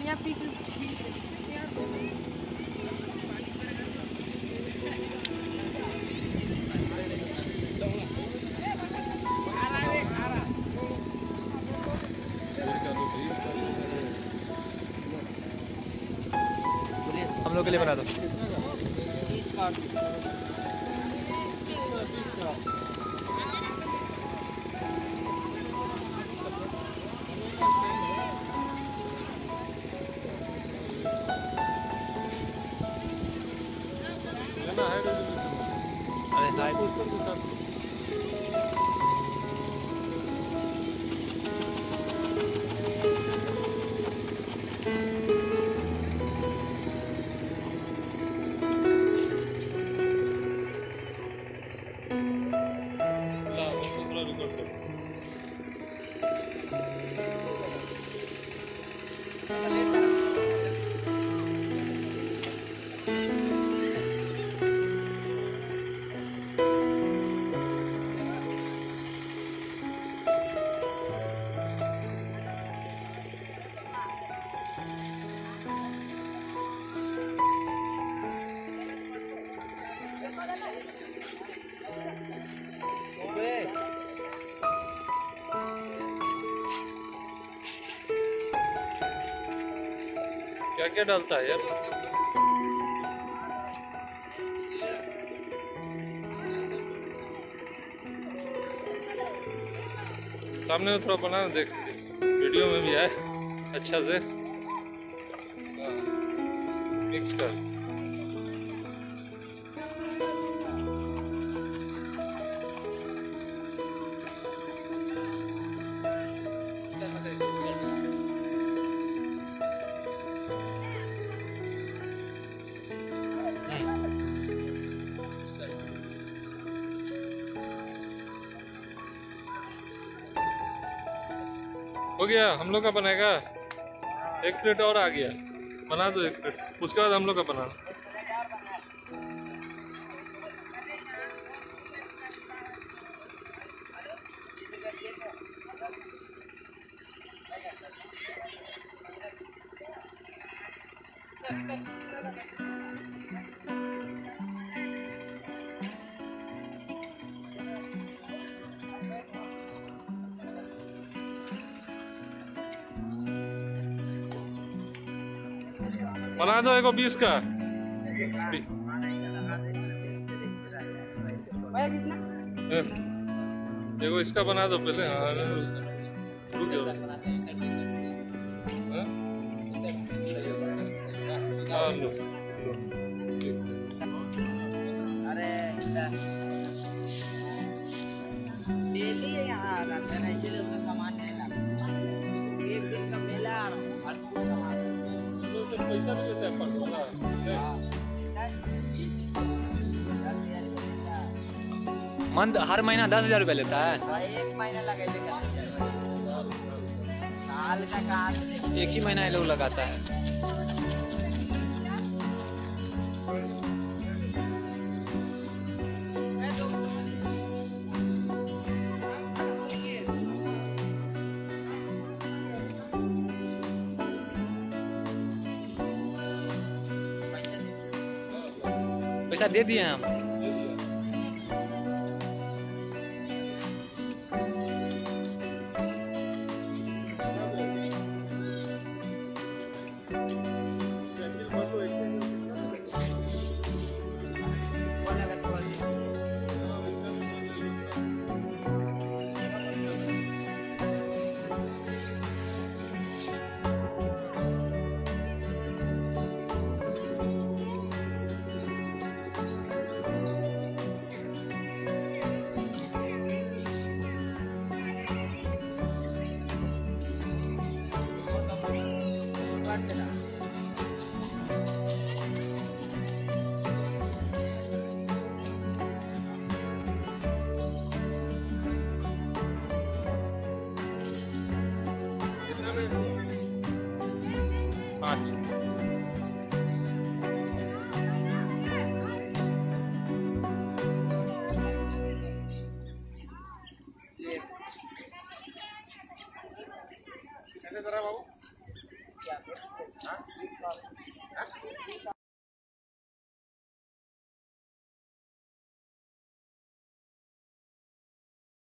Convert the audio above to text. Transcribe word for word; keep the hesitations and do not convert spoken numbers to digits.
हम लोग के लिए बना दो। अरे हाय क्या क्या डालता है यार? सामने में थोड़ा बना देख, वीडियो में भी आए अच्छा से मिक्स कर। हो गया, हम लोग का बनेगा। एक प्लेट और आ गया, बना दो एक प्लेट, उसके बाद हम लोग का बनाना। बना दो एक बीस का। देखो इसका बना दो पहले। हाँ रुक जाओ। हाँ लो अरे डेली यहाँ आ रहा था, इसलिए उसका सामान नहीं लाता। एक दिन का मेला आ रहा हर सामान पैसा भी देता है पर वाला। मंथ हर महीना दस हजार रुपया लेता है। एक महीना लगे साल का कहा एक ही महीना ये लोग लगाता है। पैसा दे दिए हम। पाँच